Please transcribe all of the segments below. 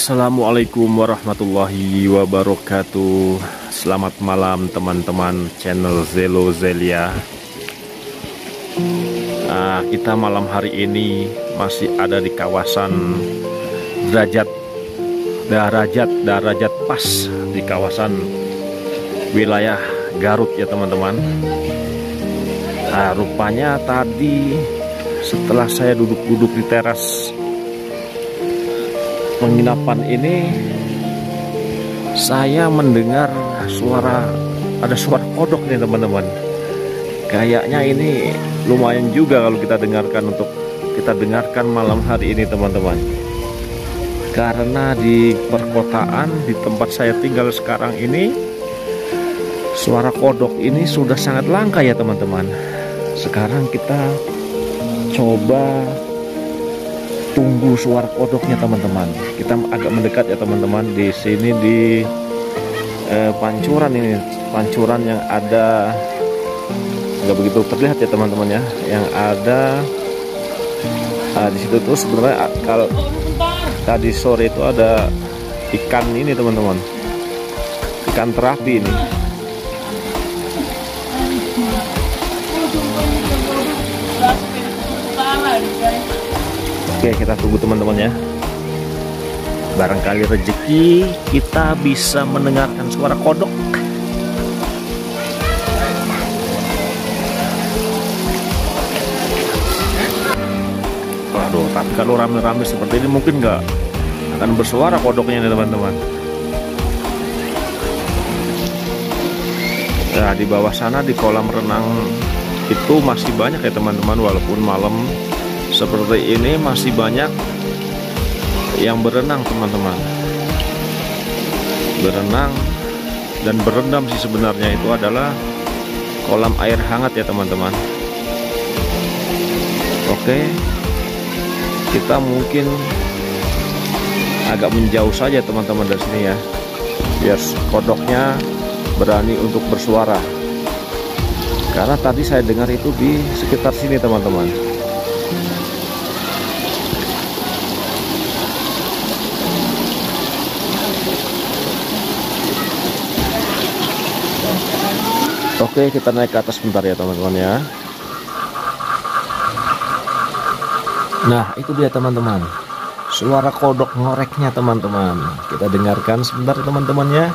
Assalamualaikum warahmatullahi wabarakatuh. Selamat malam teman-teman channel Zelo Zelia. Kita malam hari ini masih ada di kawasan Darajat Pas di kawasan wilayah Garut ya teman-teman. Rupanya tadi setelah saya duduk-duduk di teras penginapan ini, saya mendengar ada suara kodok nih teman-teman. Kayaknya ini lumayan juga kalau kita dengarkan malam hari ini teman-teman. Karena di perkotaan, di tempat saya tinggal sekarang ini, suara kodok ini sudah sangat langka ya teman-teman. Sekarang kita coba tunggu suara kodoknya teman-teman. Kita agak mendekat ya teman-teman. Di sini di pancuran ini, pancuran yang ada nggak begitu terlihat ya teman-teman ya. Yang ada di situ tuh sebenarnya kalau tadi sore itu ada ikan ini teman-teman, ikan terapi ini. Oke, kita tunggu teman-teman ya. Barangkali rezeki kita bisa mendengarkan suara kodok. Waduh, tapi kalau rame-rame seperti ini mungkin nggak akan bersuara kodoknya nih teman-teman. Ya, di bawah sana di kolam renang itu masih banyak ya teman-teman, walaupun malam seperti ini masih banyak yang berenang teman-teman. Berenang dan berendam sih sebenarnya, itu adalah kolam air hangat ya teman-teman. Oke, kita mungkin agak menjauh saja teman-teman dari sini ya, biar kodoknya berani untuk bersuara. Karena tadi saya dengar itu di sekitar sini teman-teman. Oke, kita naik ke atas bentar ya teman-teman ya. Nah, itu dia teman-teman, suara kodok ngoreknya teman-teman. Kita dengarkan sebentar teman-teman ya.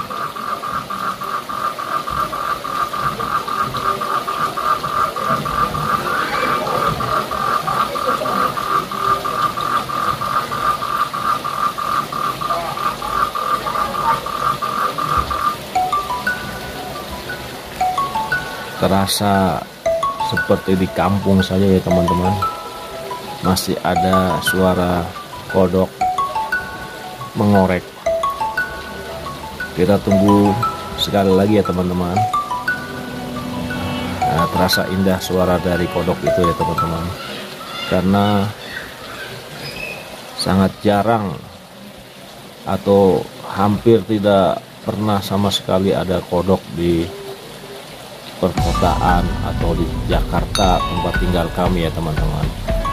Terasa seperti di kampung saja ya teman-teman. Masih ada suara kodok mengorek. Kita tunggu sekali lagi ya teman-teman. Nah, terasa indah suara dari kodok itu ya teman-teman. Karena sangat jarang atau hampir tidak pernah sama sekali ada kodok di perkotaan atau di Jakarta tempat tinggal kami ya teman-teman.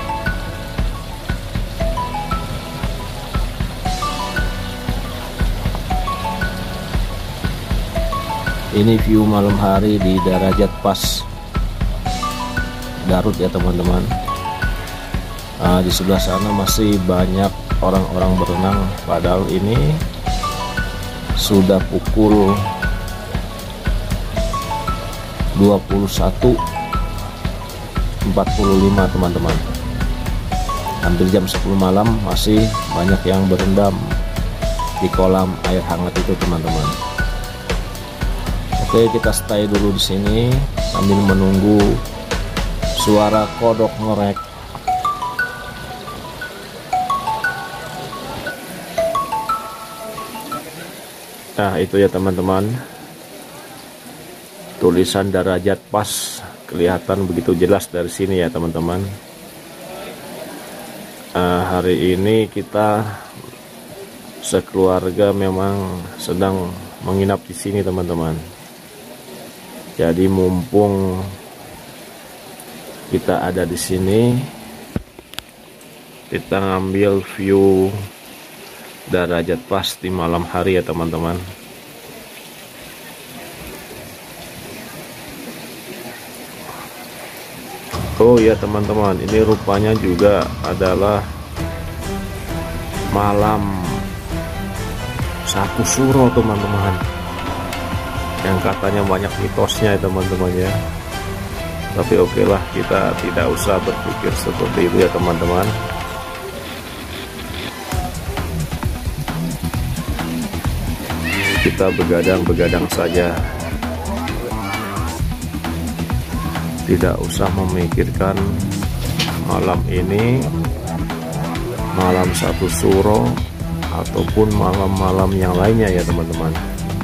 Ini view malam hari di Darajat Pas Garut ya teman-teman. Di sebelah sana masih banyak orang-orang berenang, padahal ini sudah pukul 21.45 teman-teman. Hampir jam 10 malam masih banyak yang berendam di kolam air hangat itu teman-teman. Oke, kita stay dulu di sini sambil menunggu suara kodok ngorek. Nah, itu ya teman-teman, tulisan Darajat Pas kelihatan begitu jelas dari sini ya teman-teman. Hari ini kita sekeluarga memang sedang menginap di sini teman-teman. Jadi mumpung kita ada di sini, kita ngambil view derajat pas di malam hari ya teman-teman. Oh ya teman-teman, ini rupanya juga adalah malam satu suro teman-teman, yang katanya banyak mitosnya ya teman-teman ya. Tapi oke lah, kita tidak usah berpikir seperti itu ya teman-teman. Kita begadang-begadang saja, tidak usah memikirkan malam ini malam satu suro ataupun malam-malam yang lainnya ya teman-teman.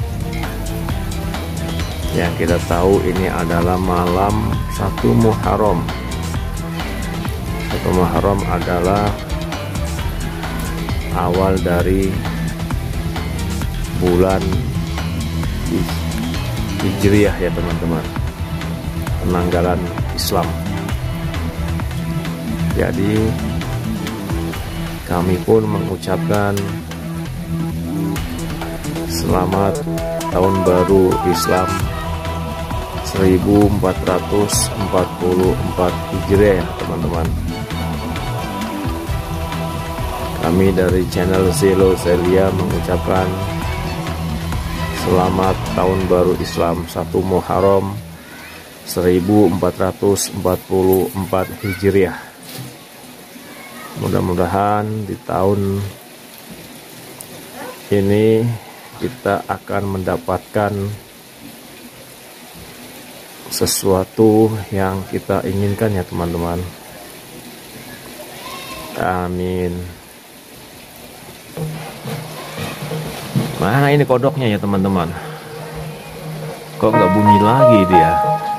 Yang kita tahu ini adalah malam 1 Muharram. 1 Muharram adalah awal dari bulan Hijriah ya teman-teman, penanggalan Islam. Jadi kami pun mengucapkan selamat tahun baru Islam 1444 Hijriah teman-teman. Kami dari channel Zelo Zelia mengucapkan selamat tahun baru Islam 1 Muharram 1444 Hijriah. Mudah-mudahan di tahun ini kita akan mendapatkan sesuatu yang kita inginkan ya teman-teman. Amin. Mana ini kodoknya ya teman-teman? Kok nggak bunyi lagi dia?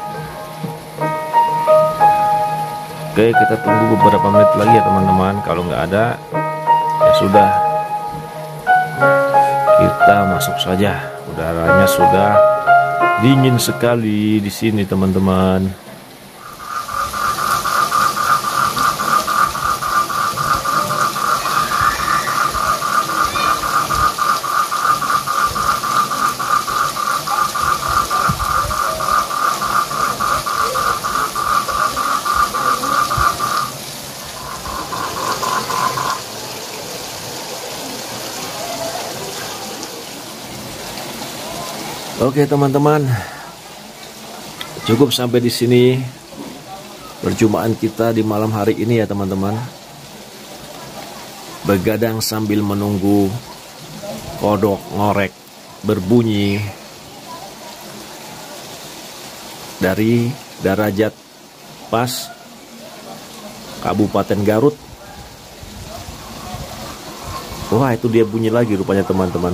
Oke, kita tunggu beberapa menit lagi ya teman-teman. Kalau nggak ada, ya sudah, kita masuk saja. Udaranya sudah dingin sekali di sini teman-teman. Oke teman-teman, cukup sampai di sini perjumpaan kita di malam hari ini ya teman-teman. Begadang sambil menunggu kodok ngorek berbunyi dari derajat pas Kabupaten Garut. Wah, itu dia bunyi lagi rupanya teman-teman.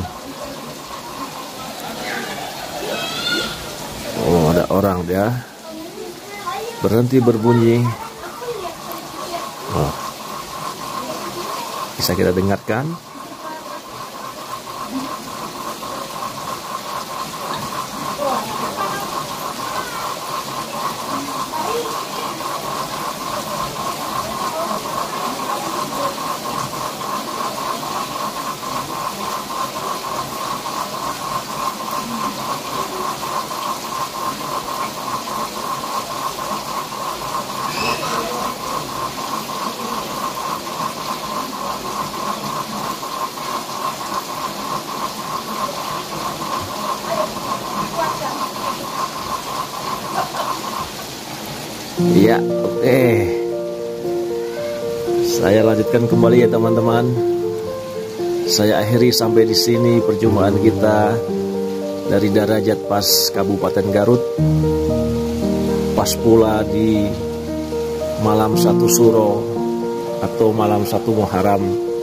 Oh, ada orang dia berhenti berbunyi. Oh, bisa kita dengarkan. Iya, oke. Saya lanjutkan kembali ya teman-teman. Saya akhiri sampai di sini perjumpaan kita dari derajat pas Kabupaten Garut. Pas pula di malam 1 Suro atau malam 1 Muharram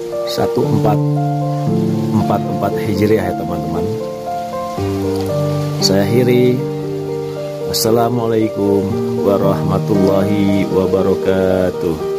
1444 Hijriah ya teman-teman. Saya akhiri. Assalamualaikum warahmatullahi wabarakatuh.